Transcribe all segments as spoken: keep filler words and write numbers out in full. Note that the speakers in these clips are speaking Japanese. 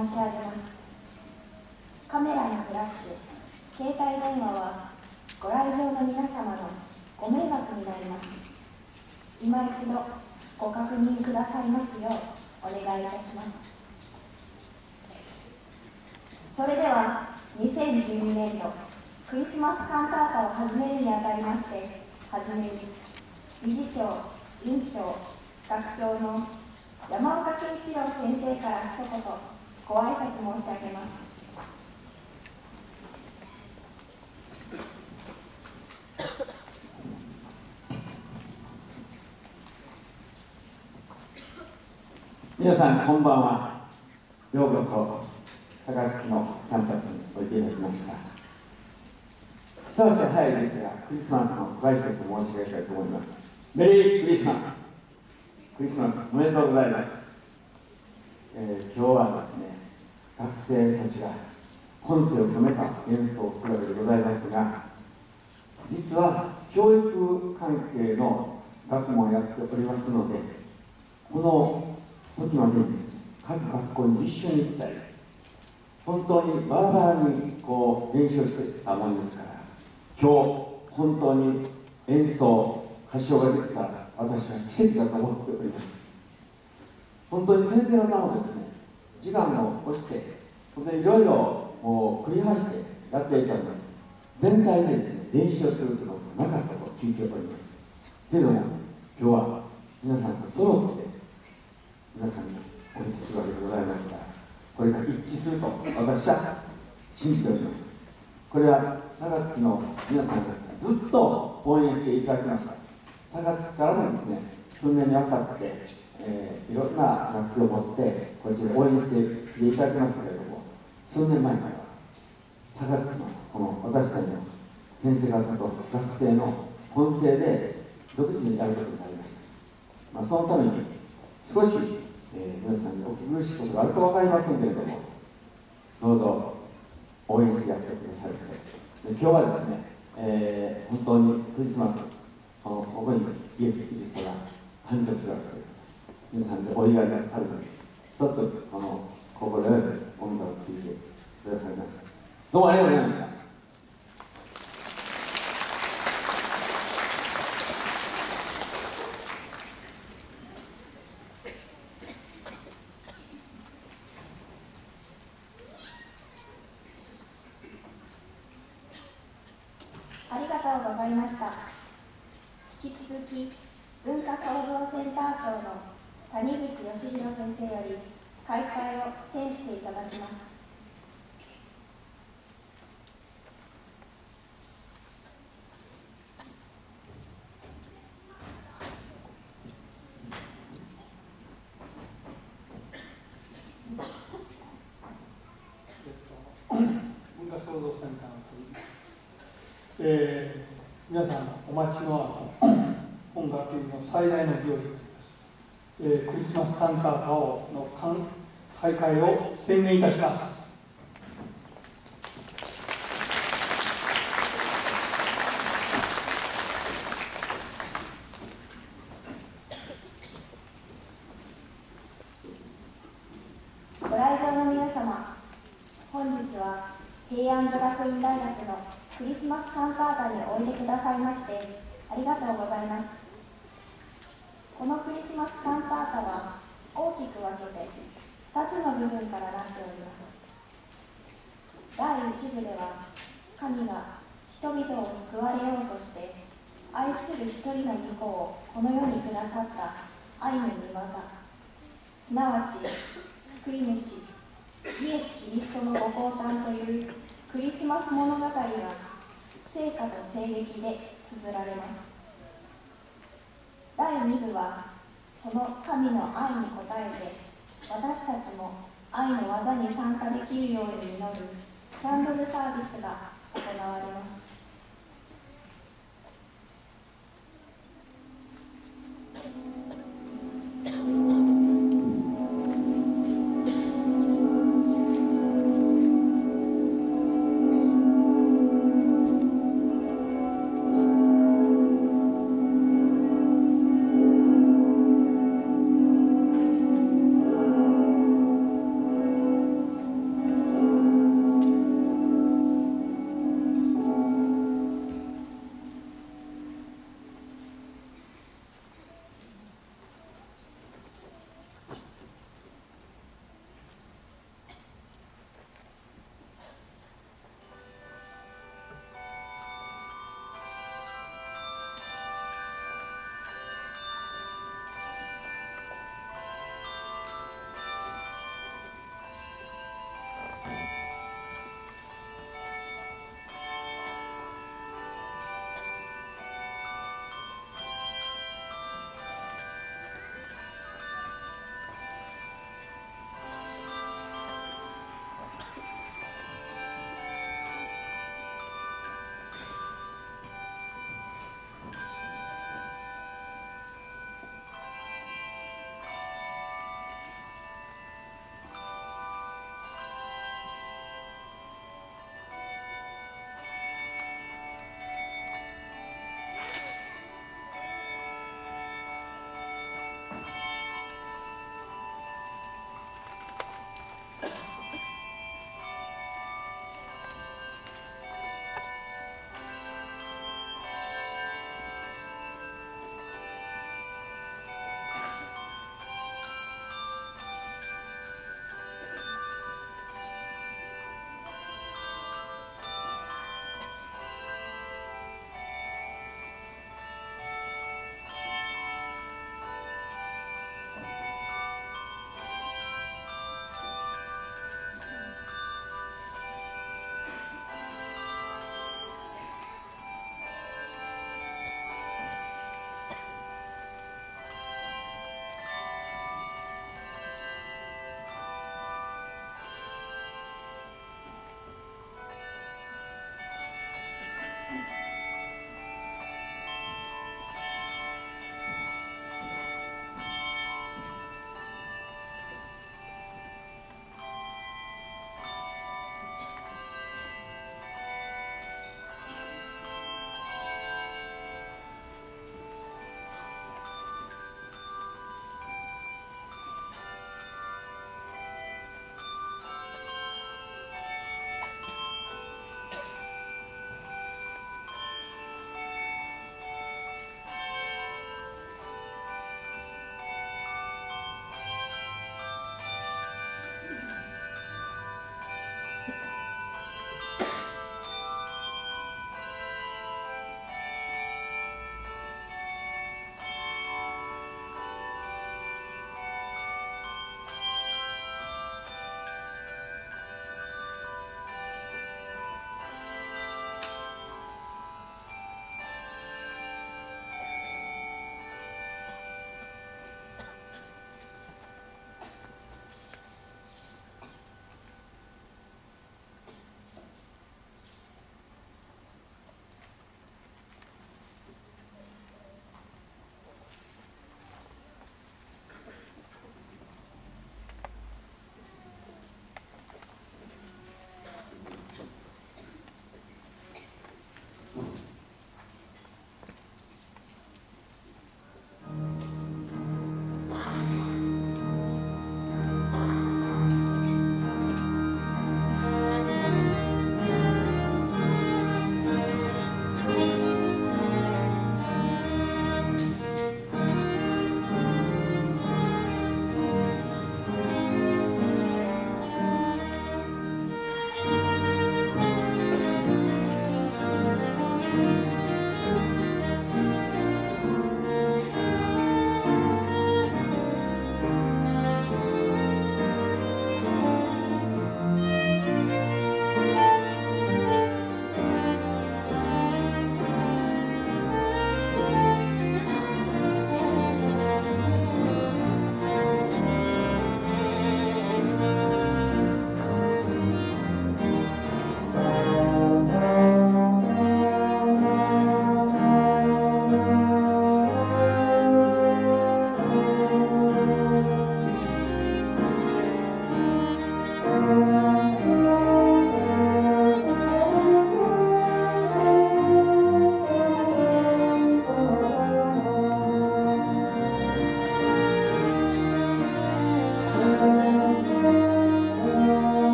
申し上げます。カメラのフラッシュ、携帯電話はご来場の皆様のご迷惑になります。今一度ご確認くださいますようお願いいたします。それではにせんじゅうにねんどクリスマスカンタータを始めるにあたりまして、はじめに理事長、委員長、学長の山岡健一郎先生から一言ご挨拶申し上げます。 皆さんこんばんは。ようこそ高槻のキャンパスにおいでいただきました。一足早いですが、クリスマスのご挨拶を申し上げたいと思います。メリークリスマス。クリスマスおめでとうございます。えー、今日はですね、学生たちが本性を込めた演奏をするわけでございますが、実は教育関係の学問をやっておりますので、この時までにですね、各学校に一緒に行ったり、本当にバラバラにこう練習してたもんですから、今日本当に演奏歌唱ができた私は奇跡だと思っております。本当に先生方もですね、時間を押して本当にいろいろもう繰り返してやっていたので、全体でですね練習するということがなかったと聞いております。けれども今日は皆さんと揃って皆さんにお見せするわけでございますが、これが一致すると私は信じております。これは高槻の皆さんがずっと応援していただきました。高槻からもですね、数年にわたって、えー、いろんな楽器を持ってこちら応援していただきましたけれども、数年前から高槻のこの私たちの先生方と学生の混成で独自にやることになりました。まあ、そのために少し、えー、皆さんにお聞き苦しいことがあるか分かりませんけれども、どうぞ応援してやってください。で今日はですね、えー、本当にクリスマス、このここにイエス・キリストが誕生するわけで、皆さんでお祝いがあるので、一つこの心よい音楽を聴いてくださいました。どうもありがとうございました。 ありがとうございました。引き続き文化創造センター長の谷口義弘先生より開会を呈していただきます。 文化創造センターの鳥、えー、皆さんお待ちのある本学院の最大の行事です、えー、クリスマスカンタータをの開会を宣言いたします。 ご来場の皆様、本日は平安女学院大学のクリスマスカンタータにおいでくださいましてありがとうございます。このクリスマスカンタータは大きく分けてふたつの部分からなっております。だいいち部では、神が人々を救われようとして愛する一人の御子をこの世にくださった愛の御業、すなわち救い主イエス・キリストのご降誕というクリスマス物語が聖歌と聖劇で綴られます。だいに部はその神の愛に応えて私たちも愛の技に参加できるように祈るキャンドルサービスが行われます。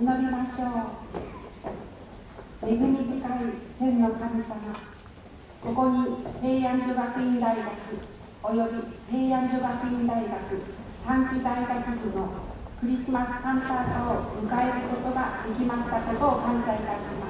祈りましょう。恵み深い天の神様、ここに平安女学院大学および平安女学院大学短期大学部のクリスマスカンタータを迎えることができましたことを感謝いたします。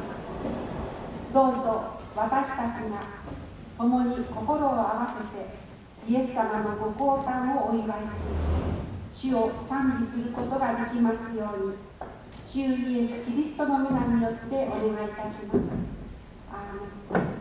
どうぞ私たちが共に心を合わせてイエス様のご降誕をお祝いし、主を賛美することができますように、主イエス・キリストの皆によってお願いいたします。アーメン。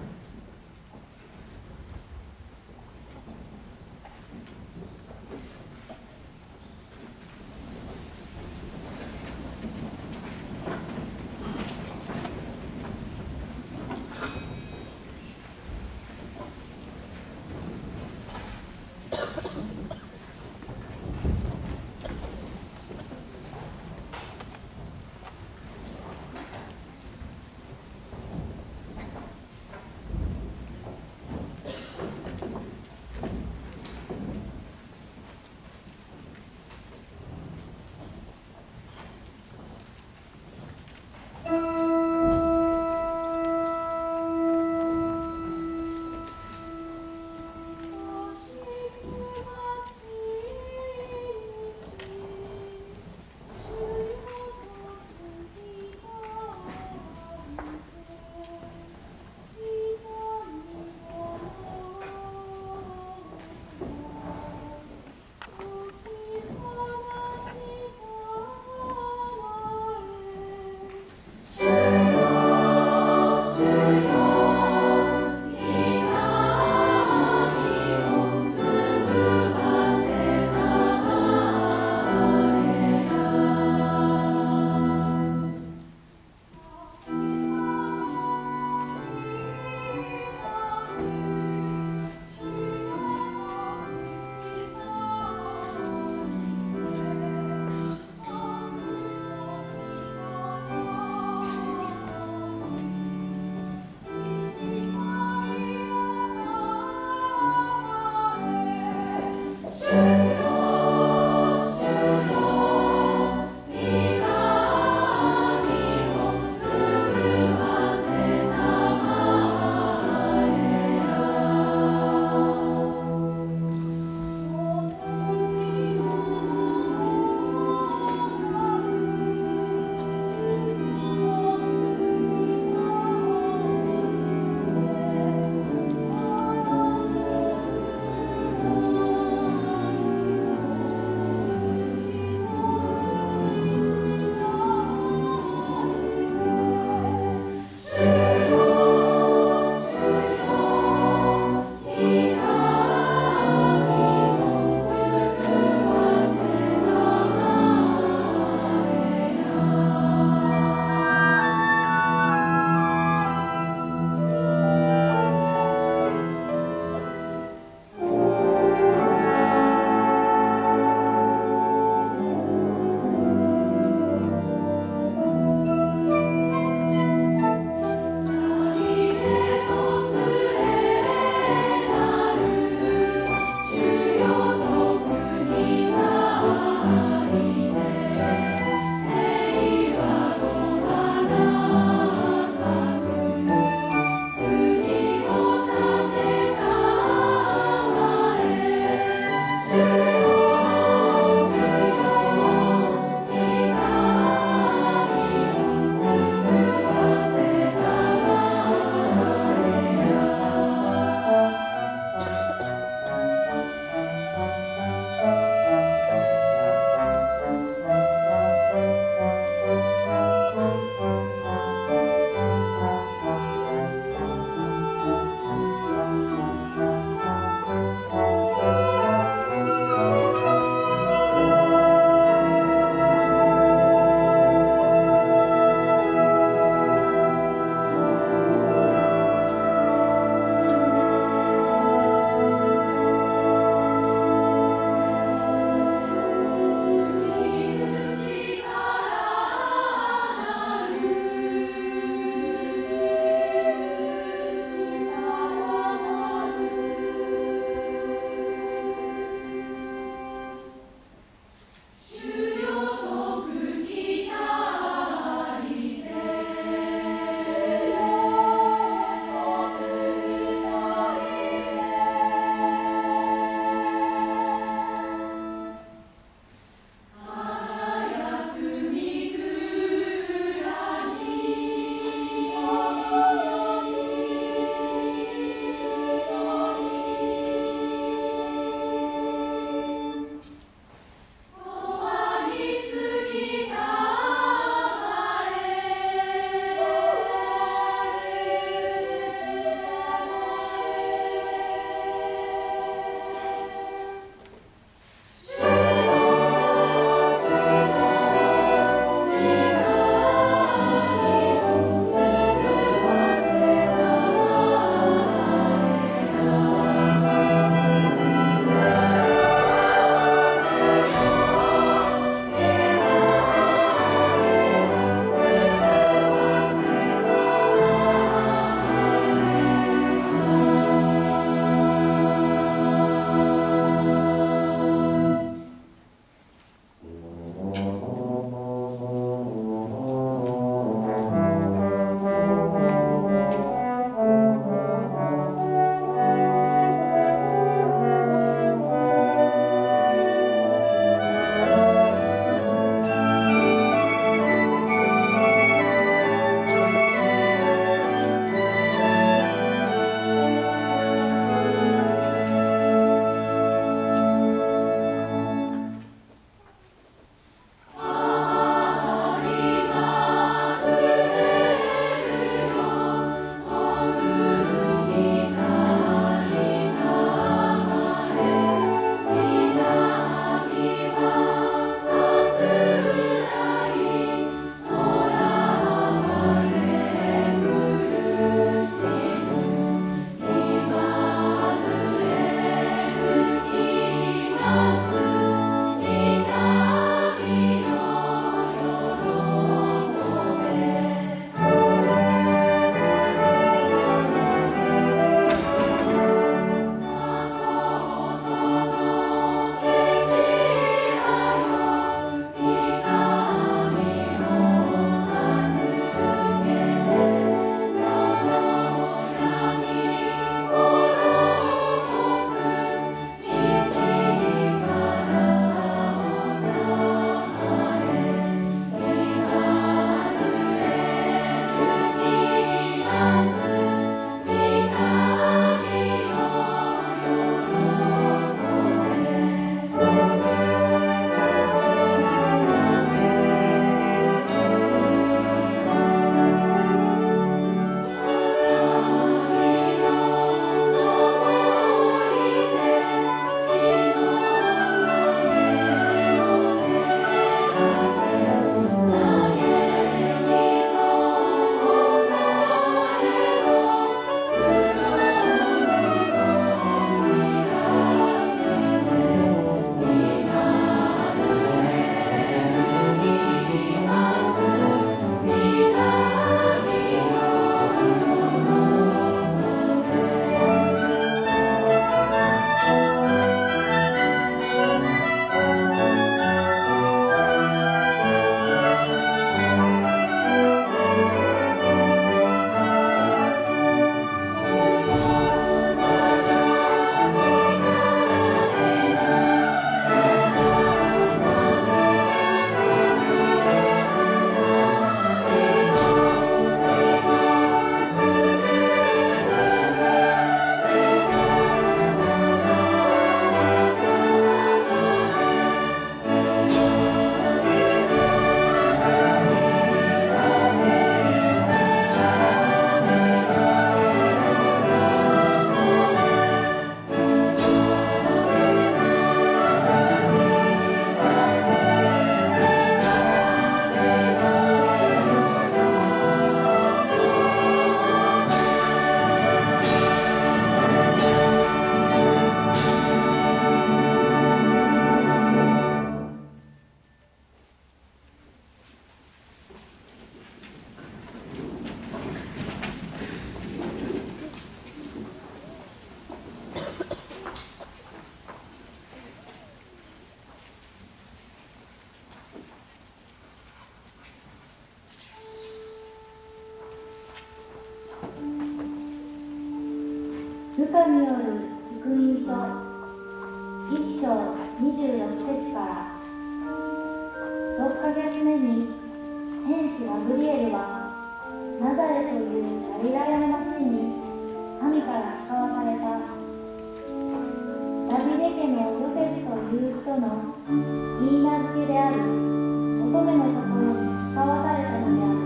ルカによる福音書いっ章にじゅうろく節からろっかげつめに天使ガブリエルはナザレというガリラヤの町に神から使わされたダビデ家のヨセフという人の言い名付けである乙女のところに使わされたのである。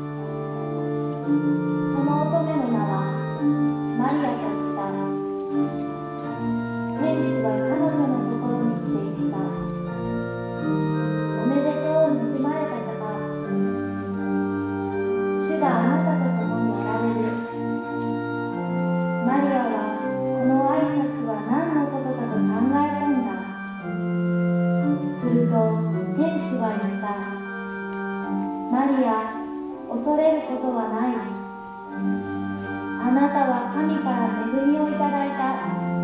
その乙女の名はマリアといった。天使が彼女のところに来て言った。おめでとう、恵まれた方。主があなたと共におられる。マリアはこの挨拶は何のことかと考えたんだ。すると天使は言った。マリア、恐れることはない。あなたは神から恵みをいただいた。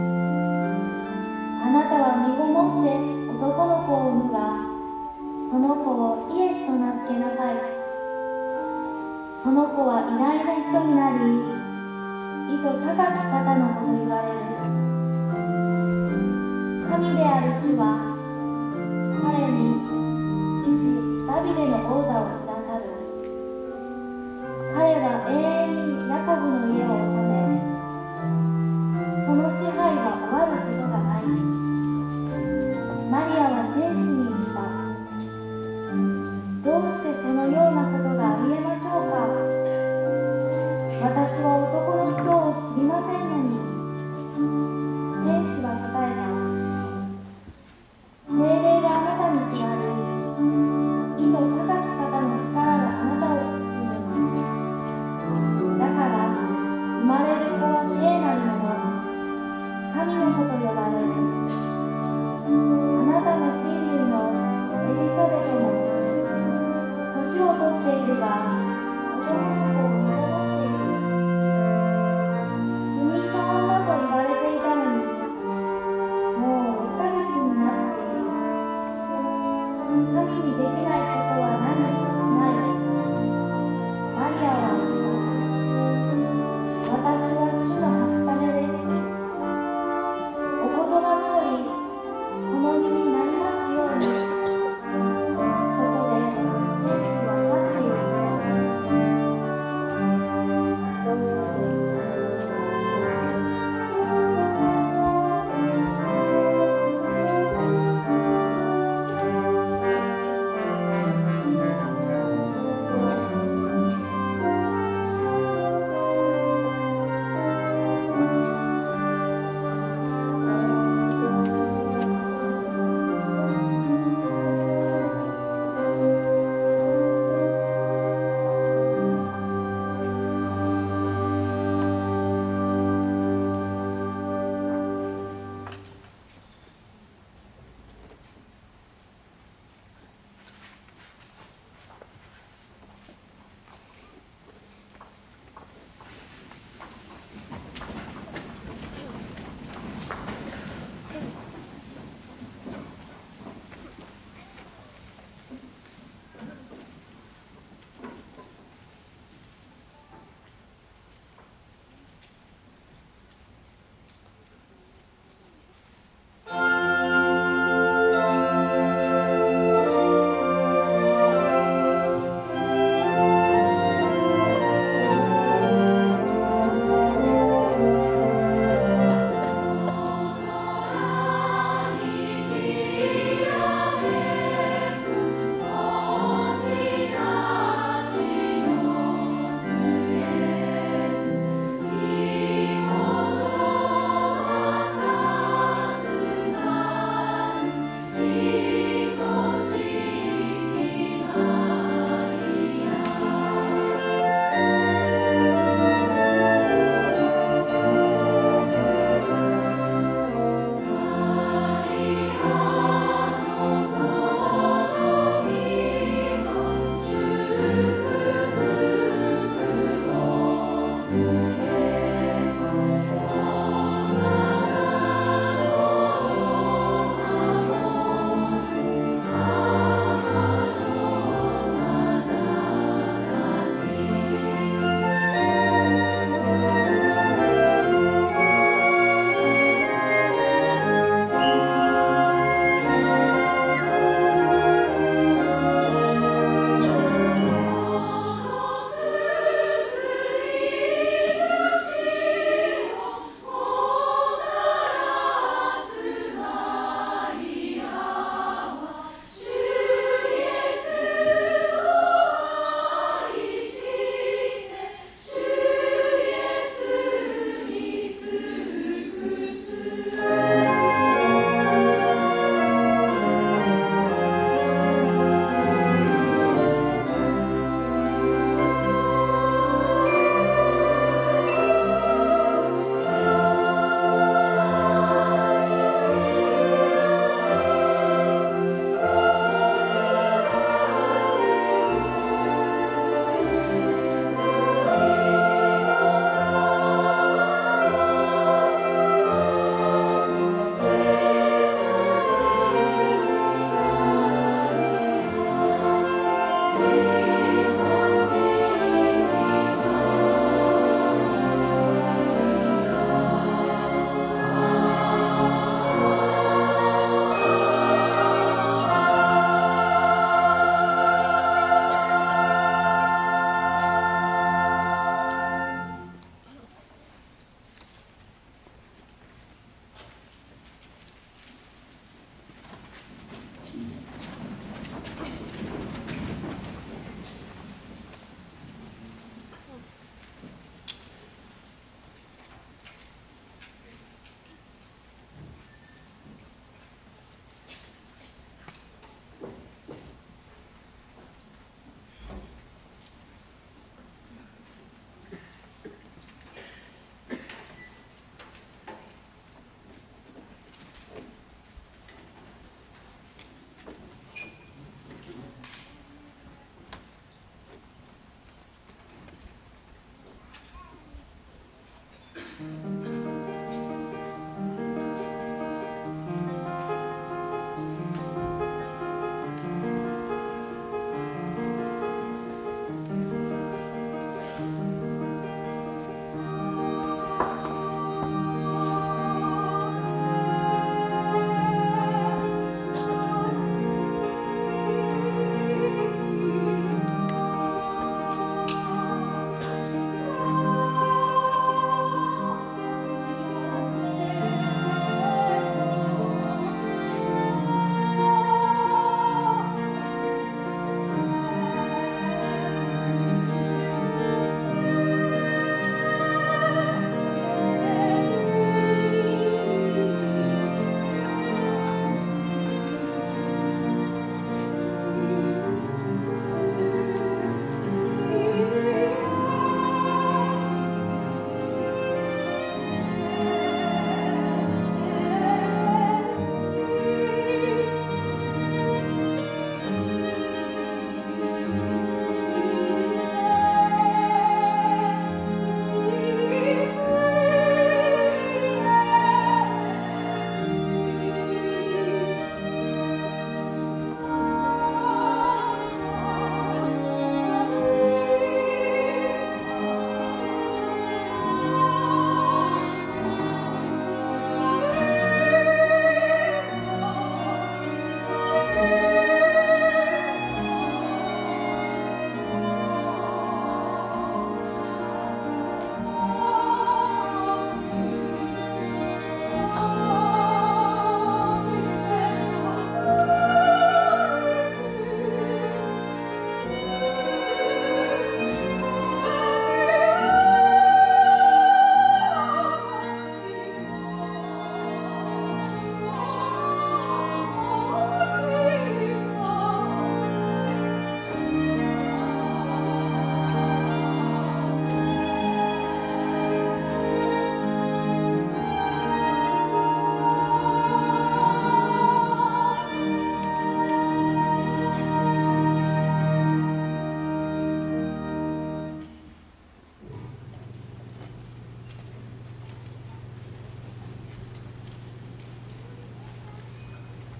あなたは身ごもって男の子を産むが、その子をイエスと名付けなさい。その子は偉大な人になり、意図高き方の子と言われる。神である主は彼に父ダビデの王座をくださる。彼が永遠にヤコブの家を治め、その支配は終わることがない。マリアは天使に言った。どうしてそのようなことがありえましょうか。私は男の人を知りませんのに。天使は答えた。聖霊があなたに下り、意図高き方の力があなたを包む。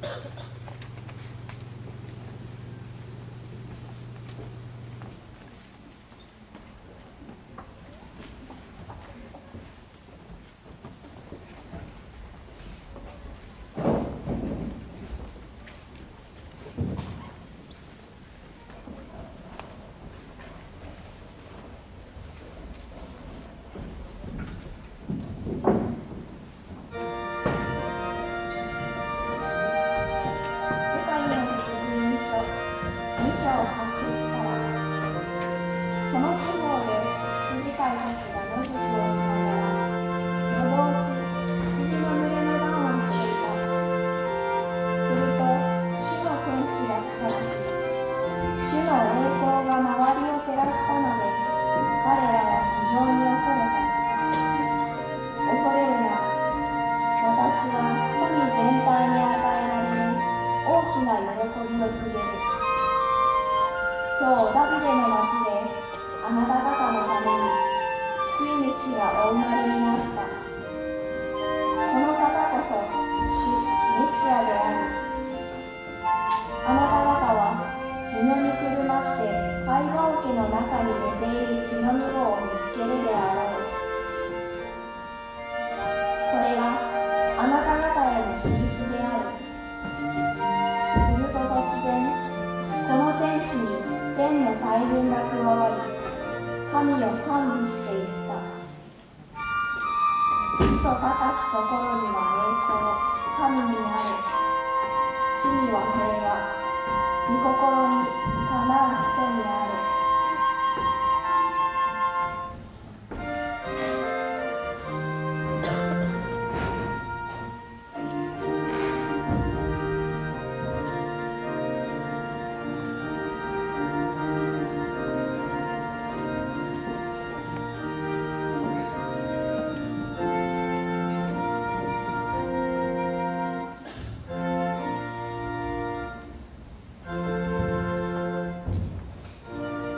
「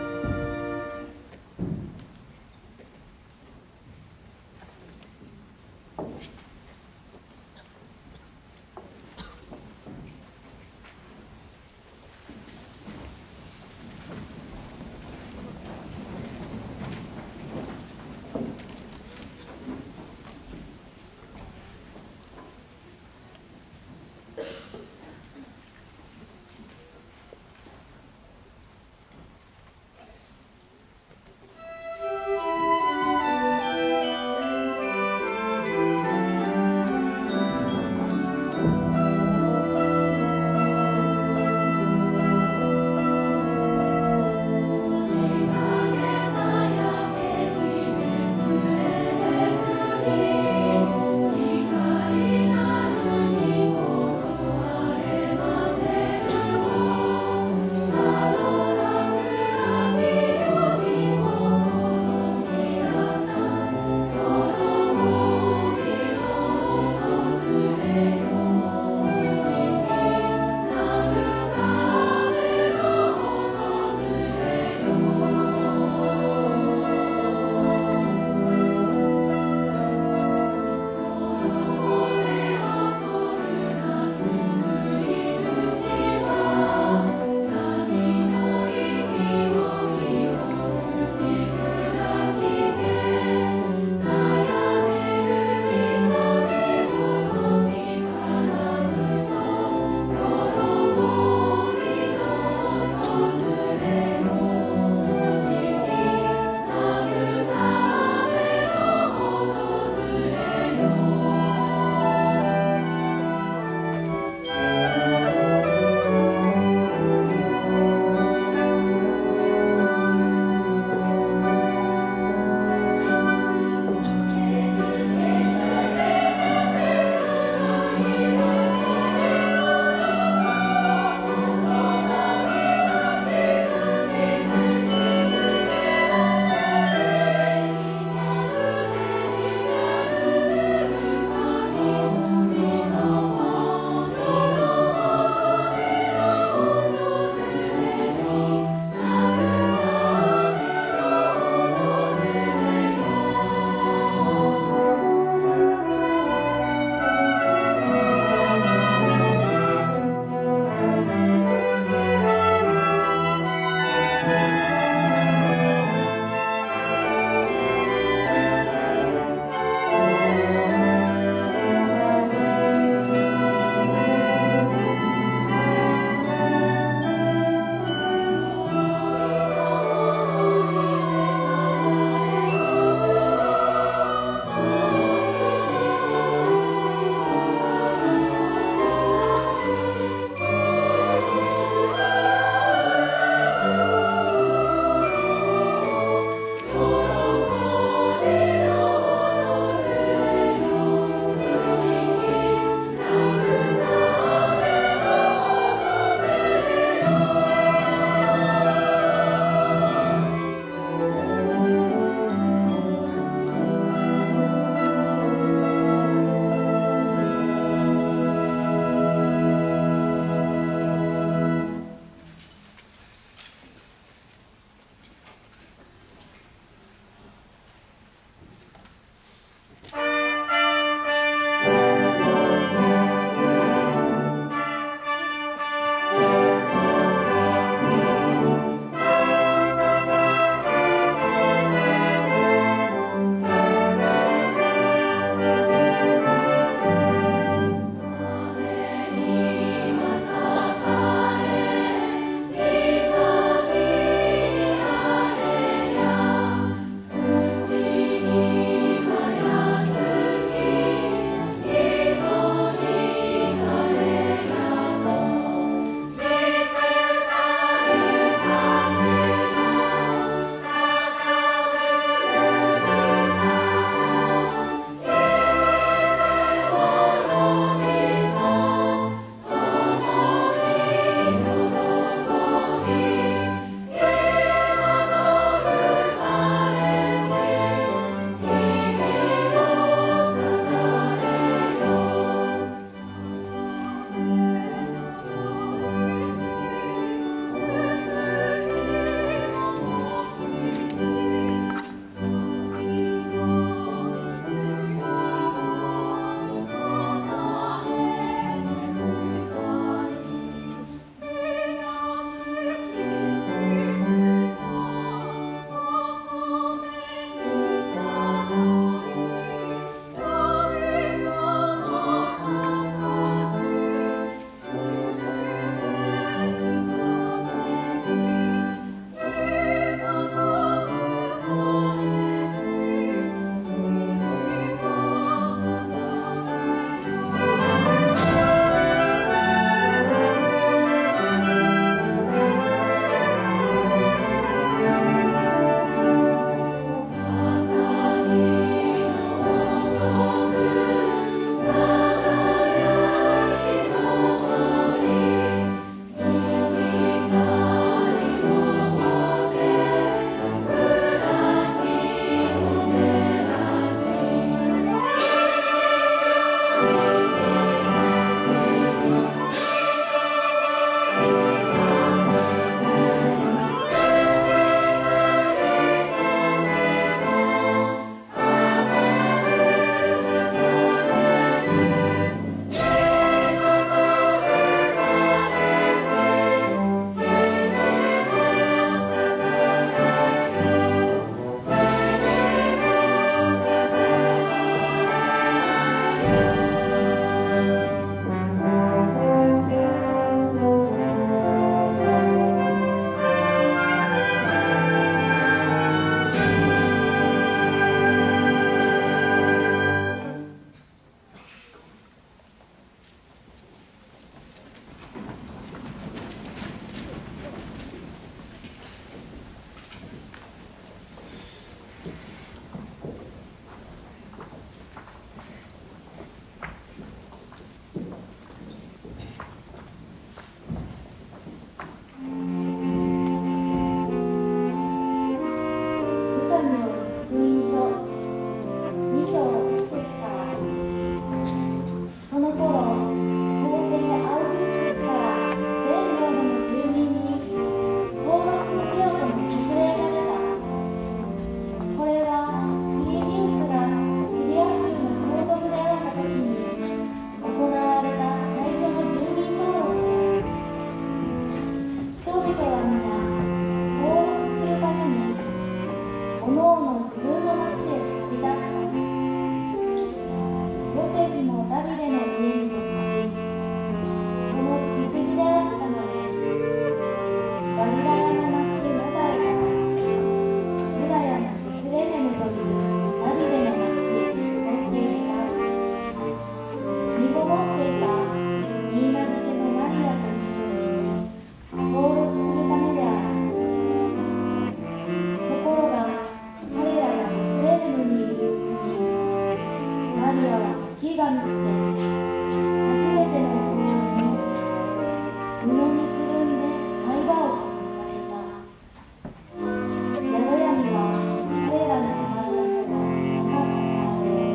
は月が満ちて、初めてのお湯を布にくるんで灰場をかけた。宿屋には彼らに泊まる場所がなかったからで、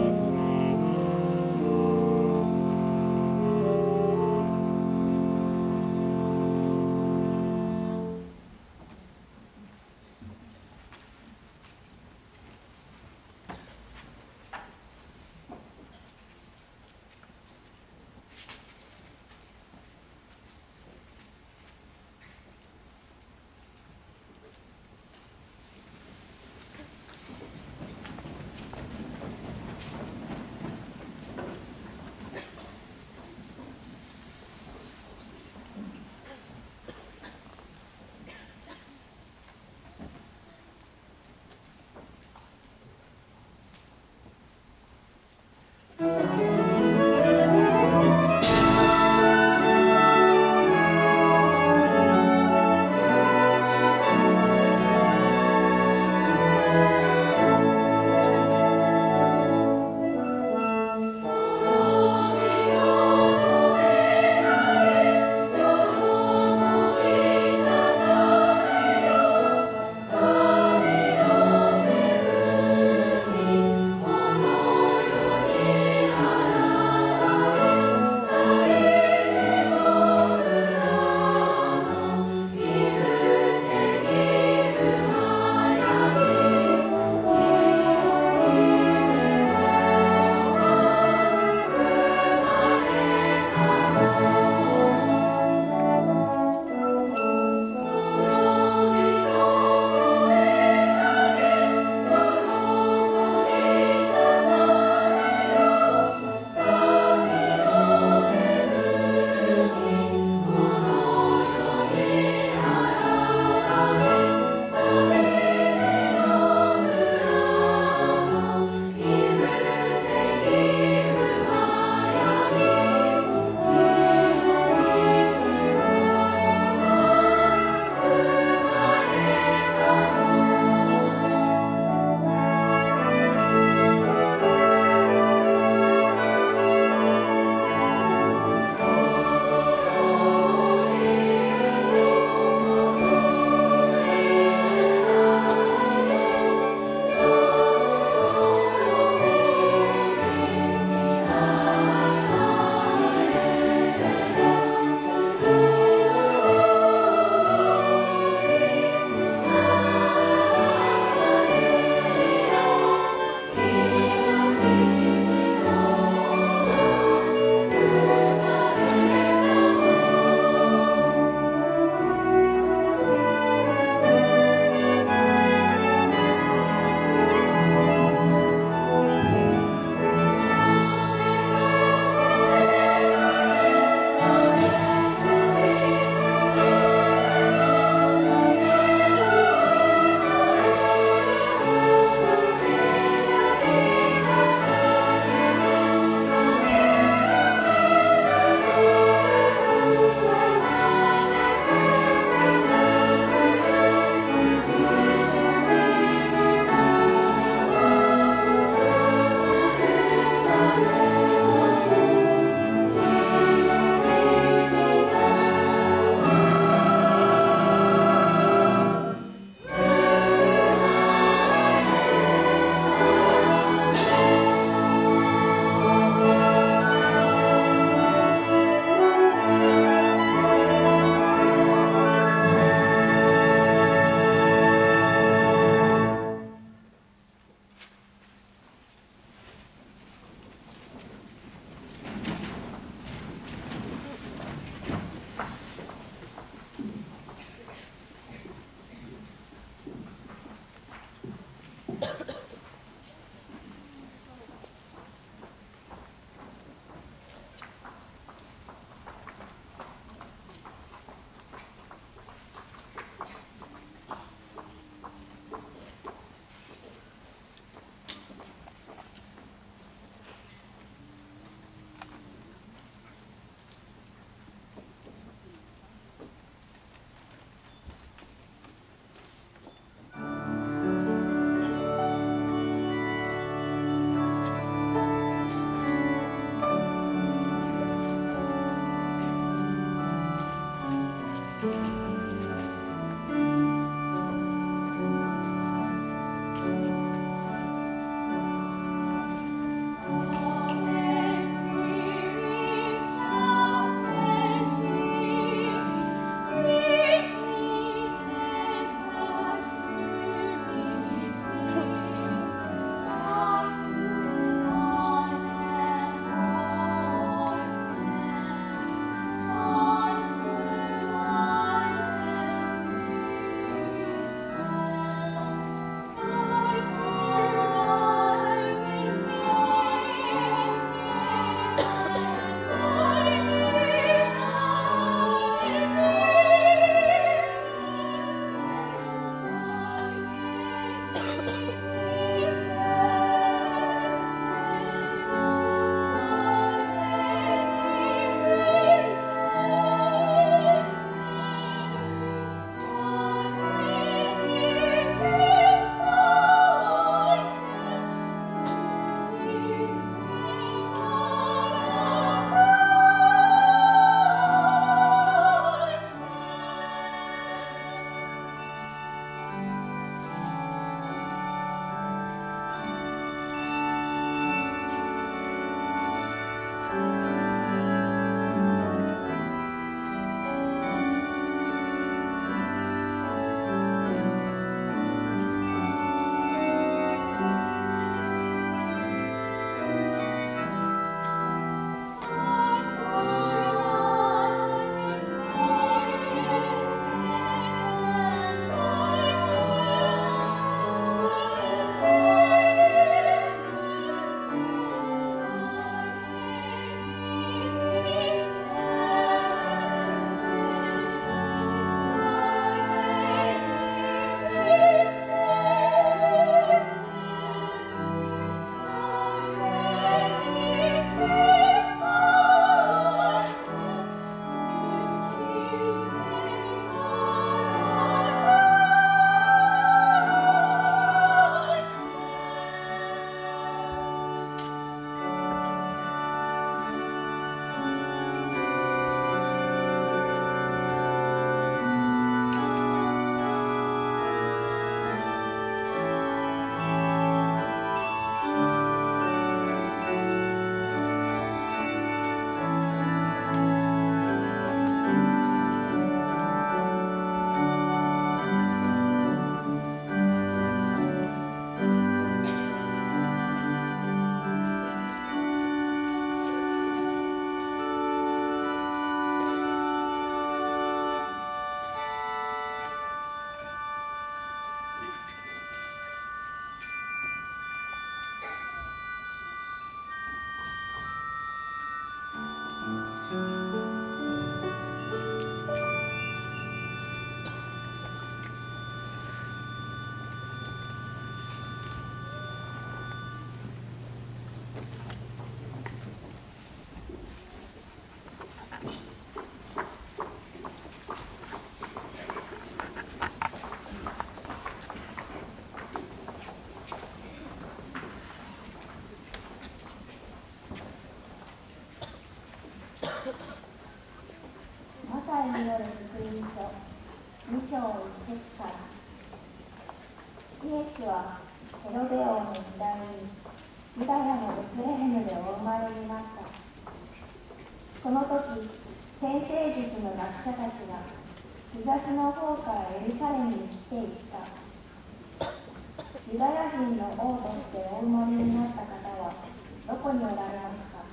に章いち節から。イエスはヘロデ王の時代にユダヤのベツレヘムでお生まれになった。その時、占星術の学者たちが東の方からエルサレムに来ていった。ユダヤ人の王としてお生まれになった方はどこにおられますか。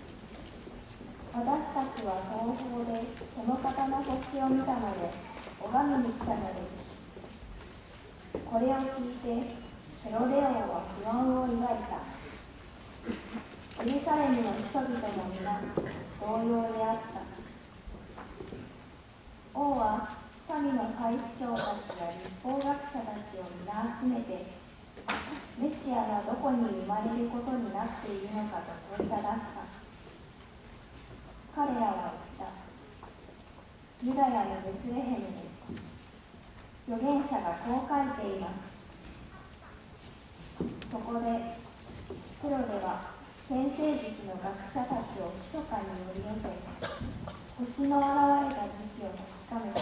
私たちは東方でその方の星を見たので拝みに来たのです。これを聞いてヘロデ王は不安を抱いた。エルサレムの人々も皆同様であった。王は民の祭司長たちや律法学者たちを皆集めて、メシアがどこに生まれることになっているのかと問いただした。彼らは言った。ユダヤのベツレヘムです。預言者がこう書いています。そこでヘロデは占星術の学者たちを密かに呼び寄せ、星の現れた時期を確かめた。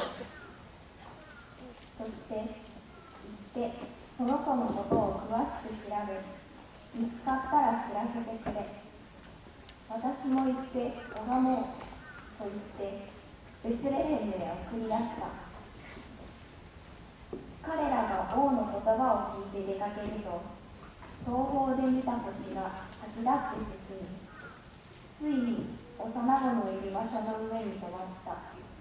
そして行ってその子のことを詳しく調べ、見つかったら知らせてくれ。私も行って拝もうと言ってベツレヘムへ送り出した。彼らが王の言葉を聞いて出かけると、東方で見た星が先立って進み、ついに幼子のいる場所の上に止まった。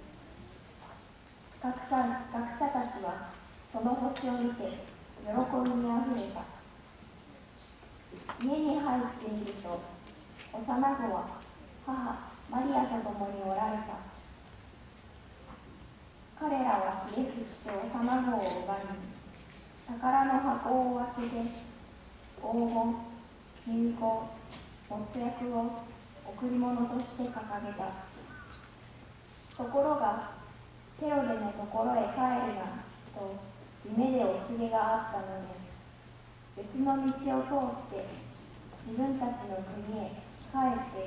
学者、学者たちはその星を見て喜びにあふれた。家に入っていると、幼子は母マリアと共におられた。彼らはひれ伏して幼子を拝み、宝の箱を開けて黄金、金香、没薬を贈り物として掲げた。ところがヘロデのところへ帰るなと夢でお告げがあったので、別の道を通って自分たちの国へ帰っていった。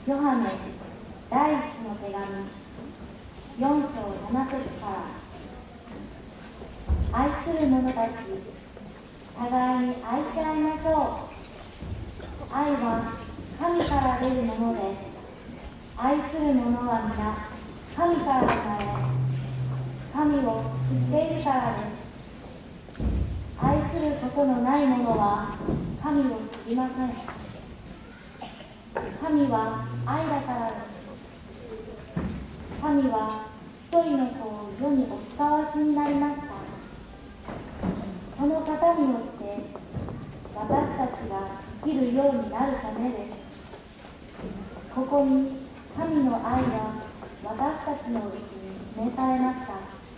ヨハネ第一の手紙よん章なな節から。愛する者たち、互いに愛し合いましょう。愛は神から出るもので、愛する者は皆神から生まれ、神を知っているからです。愛することのない者は神を知りません。神は愛だからです。神は一人の子を世にお使わしになりました。その方によって私たちが生きるようになるためです。ここに神の愛が私たちのうちに示されました。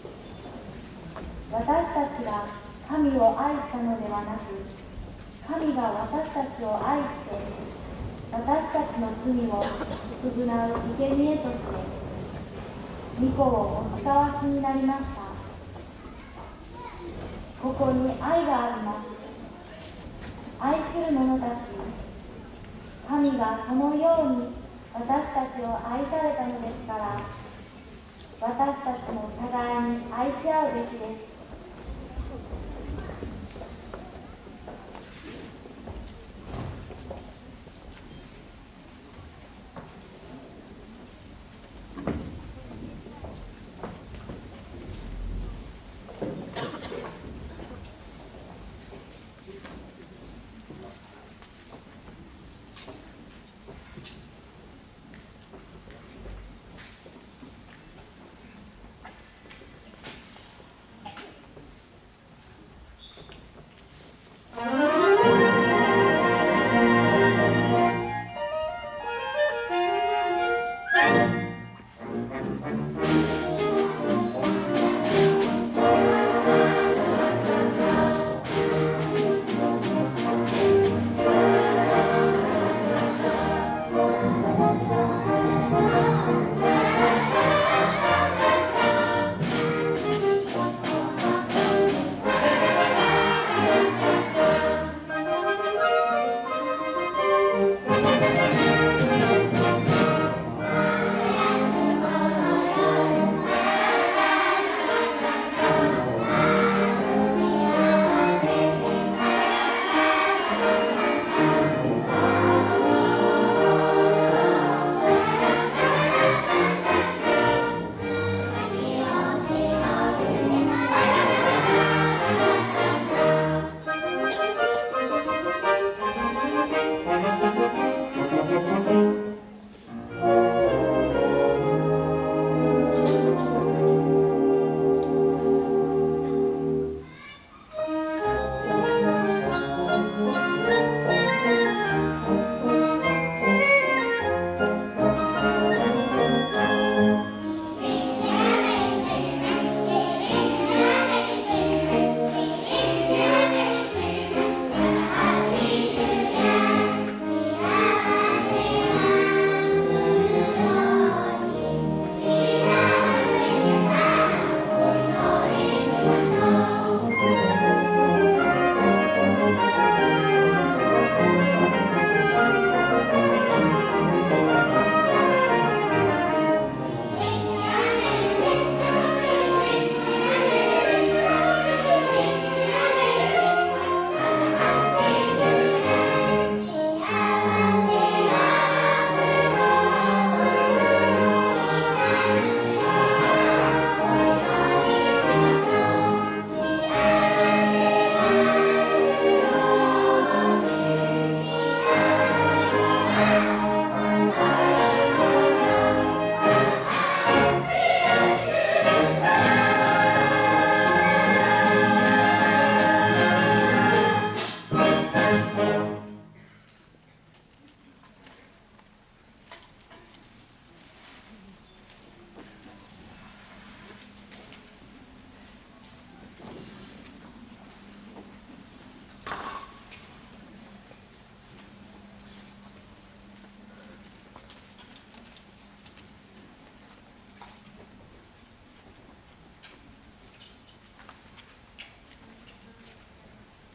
私たちが神を愛したのではなく、神が私たちを愛して私たちの罪を償う生贄として御子をお使わしになりました。ここに愛があります。愛する者たち、神がこのように私たちを愛されたのですから、私たちも互いに愛し合うべきです。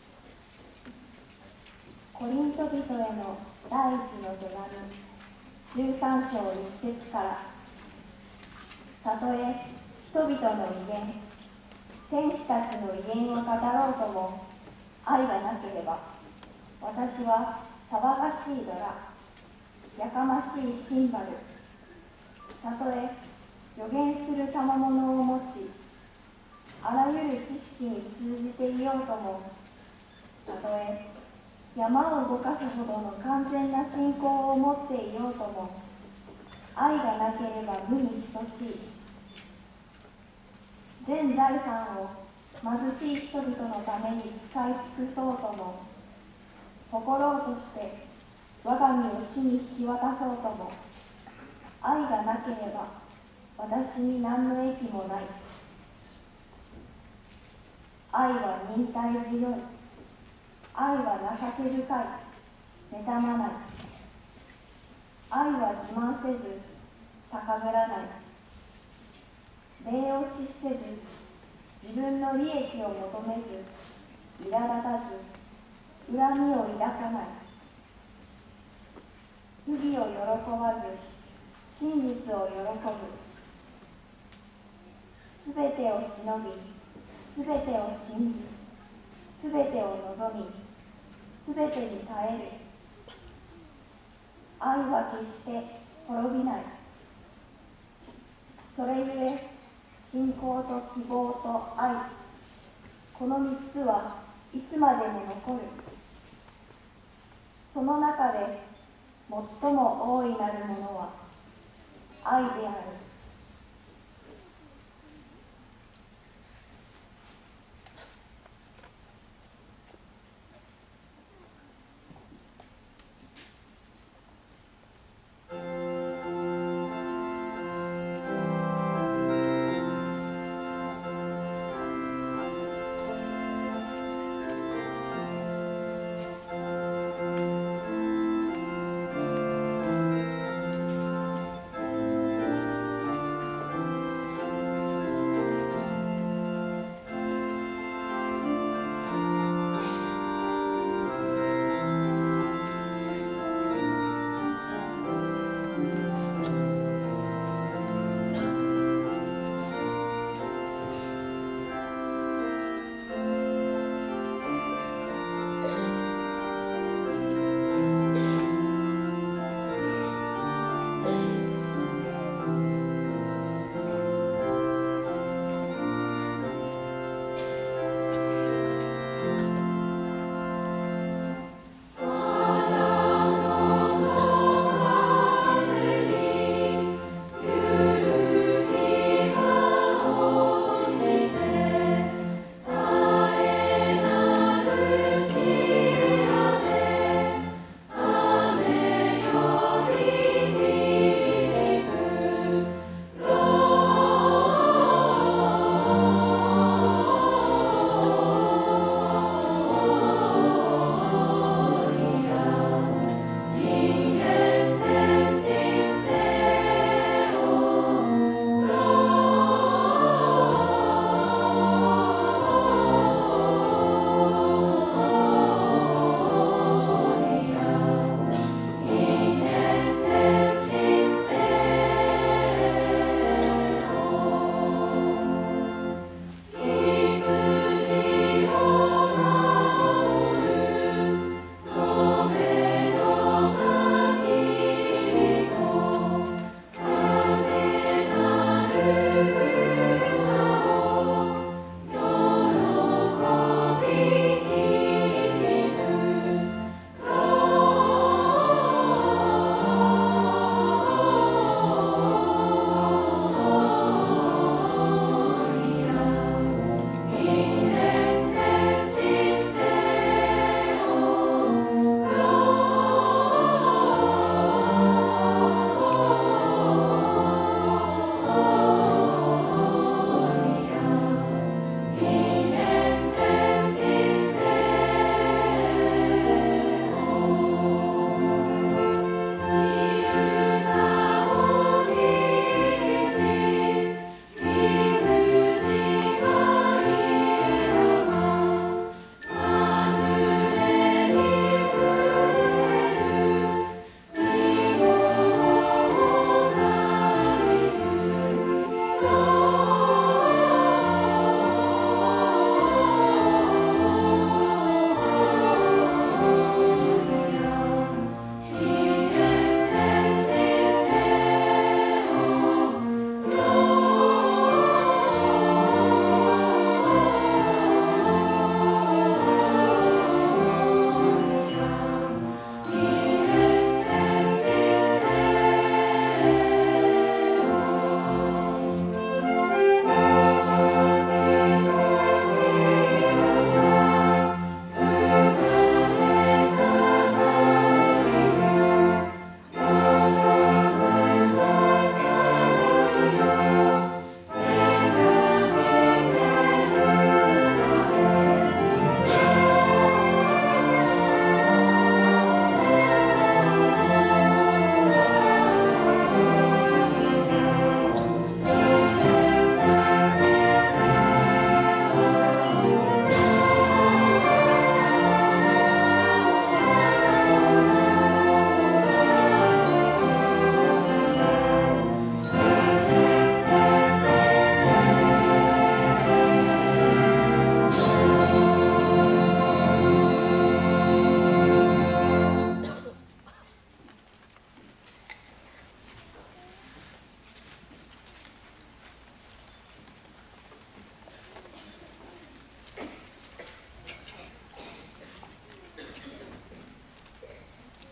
コリント人への第一の手紙じゅうさん章いち節から、たとえ人々の威厳、天使たちの威厳を語ろうとも愛がなければ、私は騒がしいドラ、やかましいシンバル、たとえ予言する賜物を持ち、あらゆる知識に通じていようとも、たとえ山を動かすほどの完全な信仰を持っていようとも、愛がなければ無に等しい。全財産を貧しい人々のために使い尽くそうとも、心をとして我が身を死に引き渡そうとも、愛がなければ私に何の益もない。愛は忍耐強い。愛は情け深い。妬まない。愛は自慢せず高ぶらない。礼を失せず自分の利益を求めず苛立たず恨みを抱かない。不義を喜ばず真実を喜ぶ。すべてをしのぎ、すべてを信じ、すべてを望み、すべてに耐える。愛は決して滅びない。それゆえ信仰と希望と愛、この三つはいつまでも残る。その中で最も大いなるものは愛である。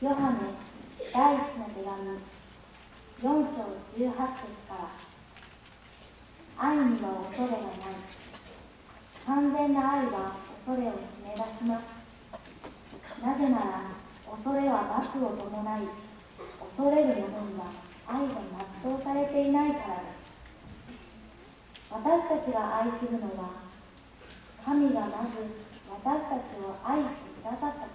ヨハネ第一の手紙よん章じゅうはち節から、愛には恐れがない。完全な愛は恐れを締め出します。なぜなら、恐れは罰を伴い、恐れる者には愛が全うされていないからです。私たちが愛するのは、神がまず私たちを愛してくださったからです。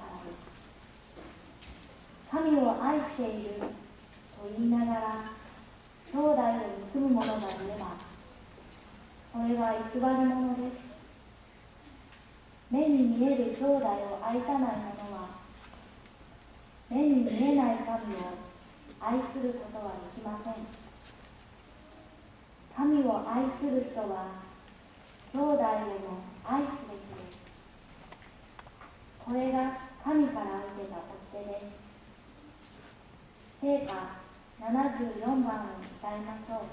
神を愛していると言いながら、兄弟を憎む者がいれば、それは偽り者です。目に見える兄弟を愛さない者は、目に見えない神を愛することはできません。神を愛する人は、兄弟をも愛すべきです。これが神から受けた掟です。聖歌ななじゅうよんばんを歌いましょう。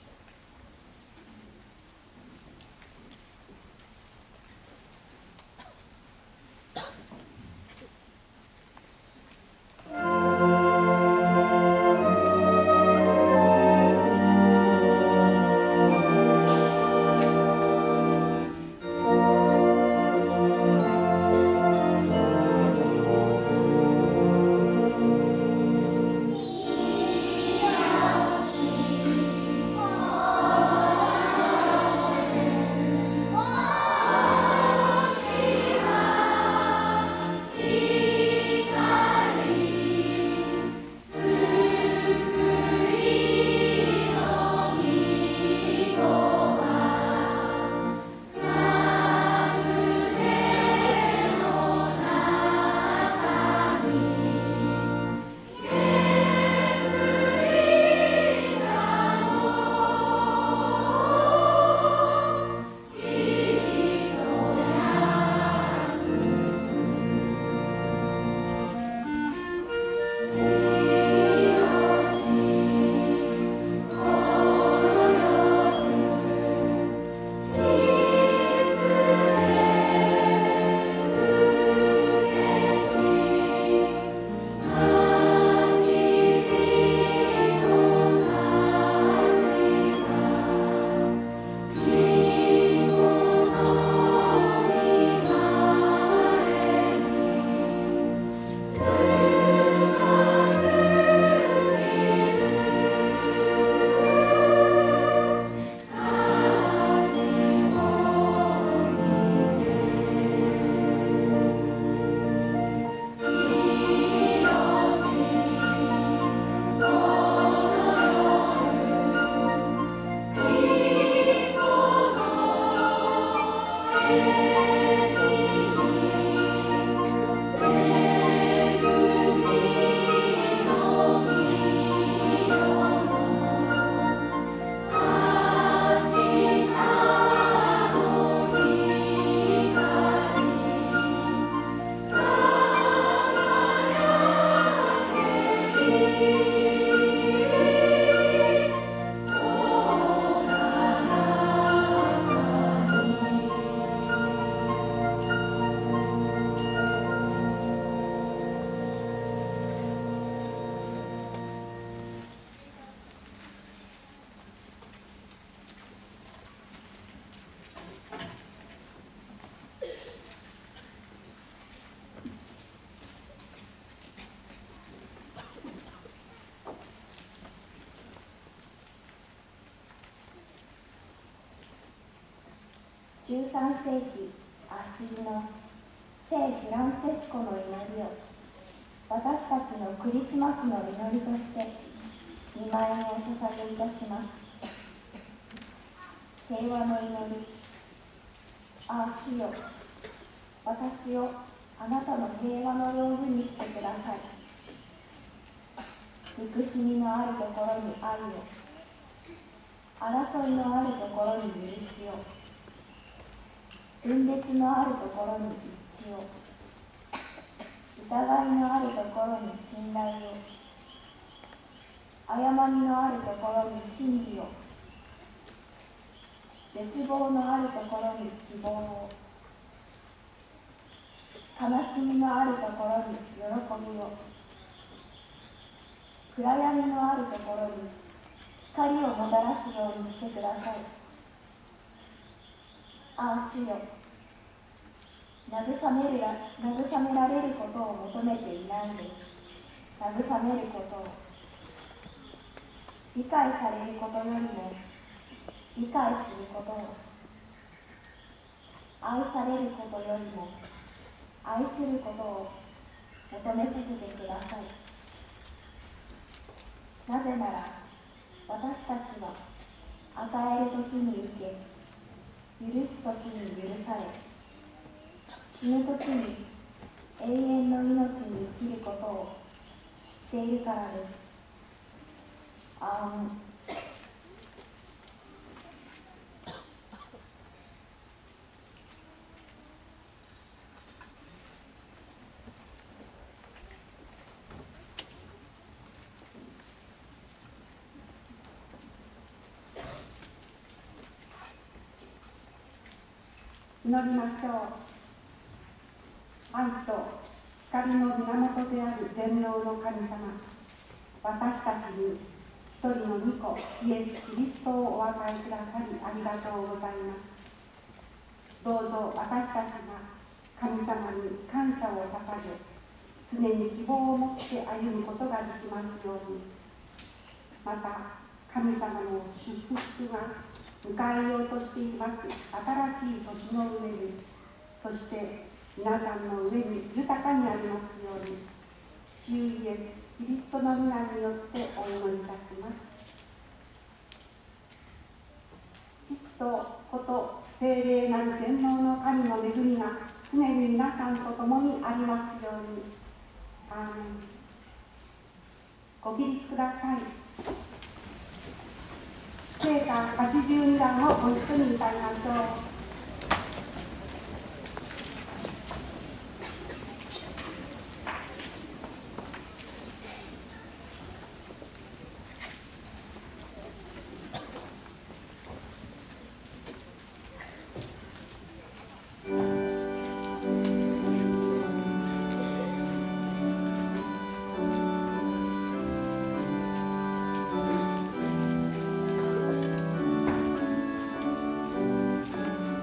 じゅうさんせいきアッシリの聖フランチェスコの祈りを私たちのクリスマスの祈りとしてにまんえんをお捧げいたします。平和の祈り。ああ主よ、私をあなたの平和の道具にしてください。憎しみのあるところに愛を、争いのあるところに許しを、分裂のあるところに一致を、疑いのあるところに信頼を、誤りのあるところに真理を、絶望のあるところに希望を、悲しみのあるところに喜びを、 暗闇のあるところに光をもたらすようにしてください。ああ主よ、慰めるや慰められることを求めていないで、慰めることを、理解されることよりも理解することを、愛されることよりも愛することを求め続けてください。なぜなら私たちは与えるときに受け、許すときに許され、死ぬときに永遠の命に生きることを知っているからです。アーメン。 祈りましょう。愛と光の源である全能の神様、私たちに一人の御子イエス・キリストをお与えくださりありがとうございます。どうぞ私たちが神様に感謝を捧げ、常に希望を持って歩むことができますように。また神様の祝福が迎えようとしています新しい年の上に、そして皆さんの上に豊かになりますように、主イエス・キリストの皆によってお祈りいたします。父と子と聖霊なる全能の神の恵みが常に皆さんと共にありますように。アーメン。ご起立ください。聖歌はちじゅうにだんをご一緒に歌いましょう。 「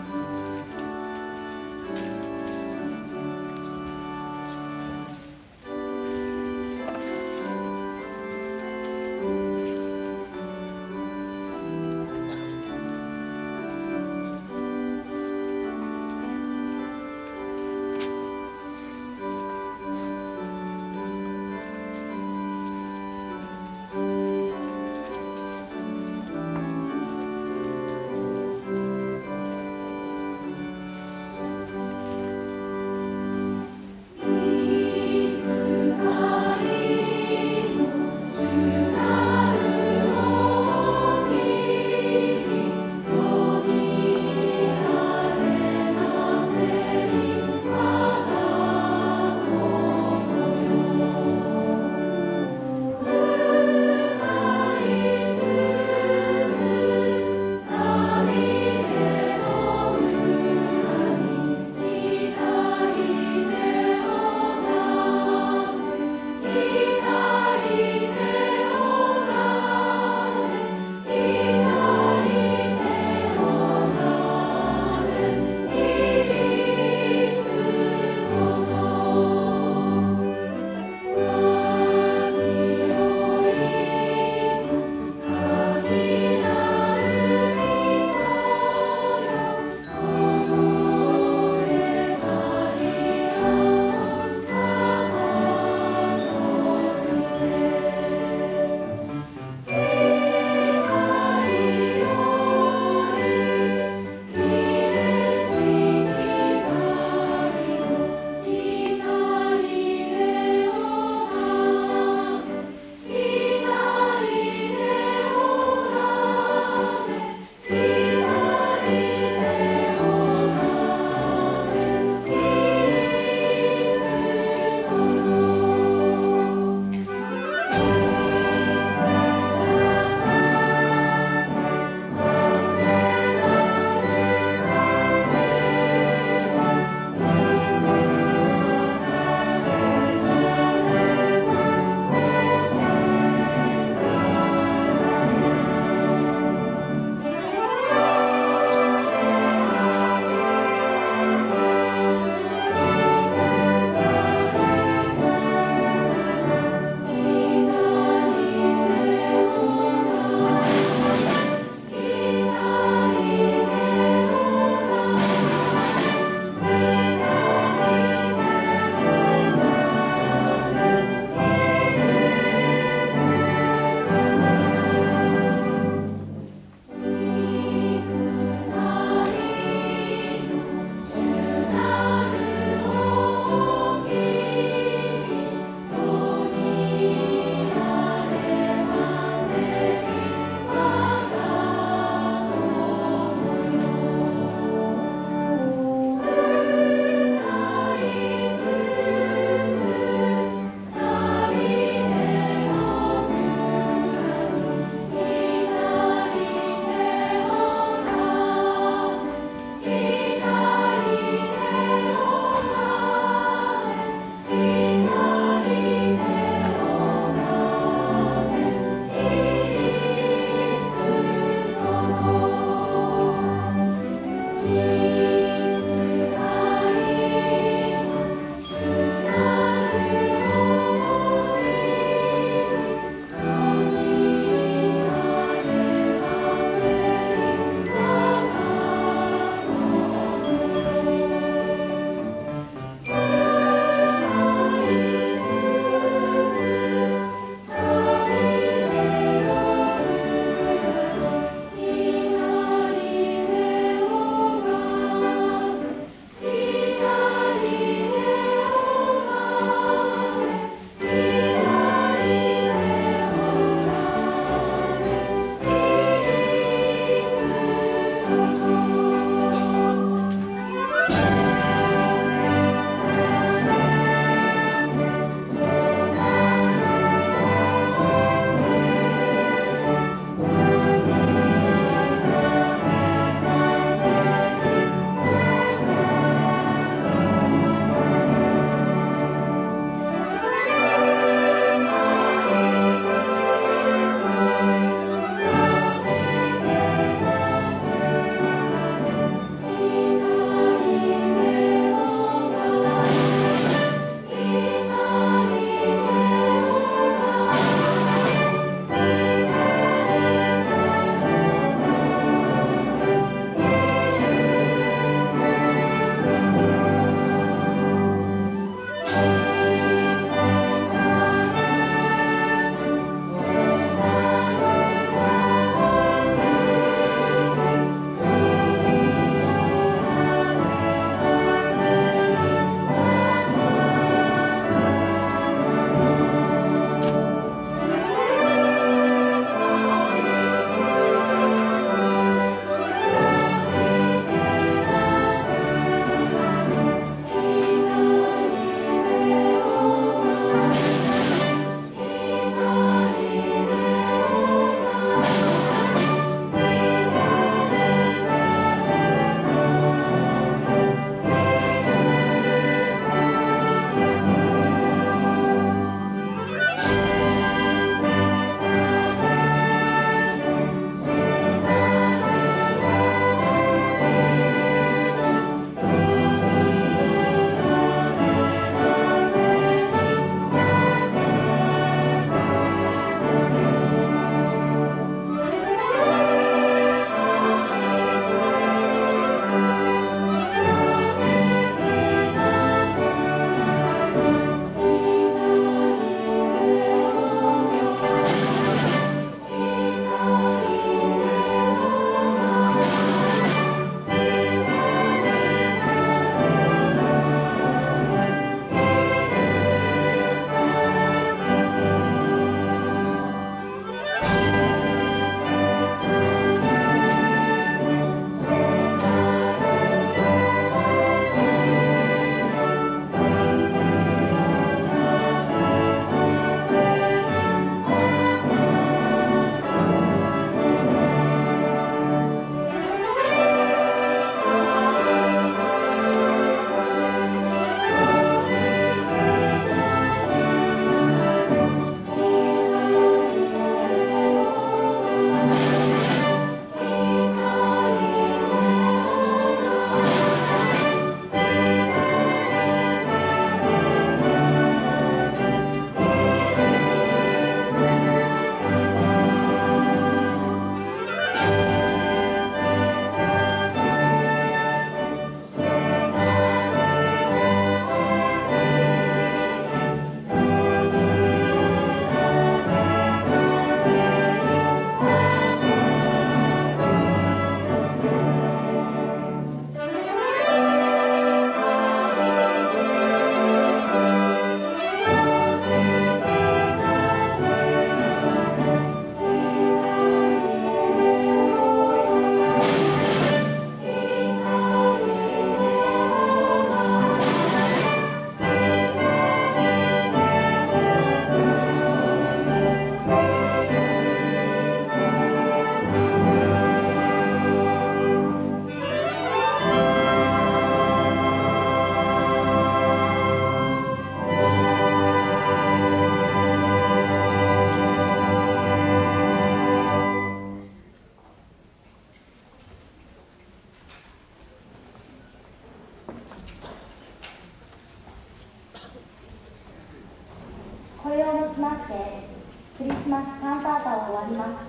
してクリスマスカンタータを終わります。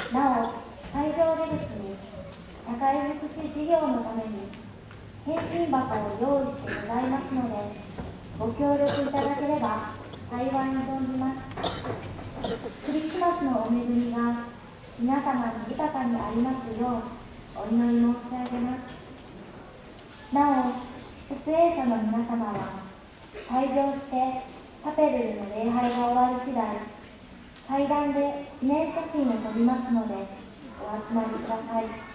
なお、会場出口に社会福祉事業のために返金箱を用意してございますので、ご協力いただければ幸いに存じます。クリスマスのお恵みが皆様に豊かにありますようお祈り申し上げます。なお、出演者の皆様は退場してチャペルでの礼拝が終わり次第、階段で記念写真を撮りますのでお集まりください。